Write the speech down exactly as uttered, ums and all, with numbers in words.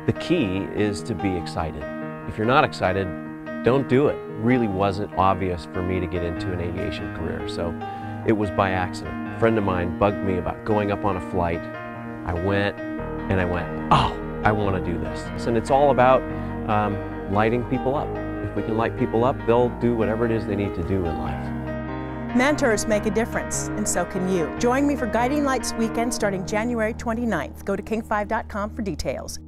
The key is to be excited. If you're not excited, don't do it. It really wasn't obvious for me to get into an aviation career, so it was by accident. A friend of mine bugged me about going up on a flight. I went and I went, oh, I want to do this. And it's all about um, lighting people up. If we can light people up, they'll do whatever it is they need to do in life. Mentors make a difference, and so can you. Join me for Guiding Lights Weekend starting January twenty-ninth. Go to king five dot com for details.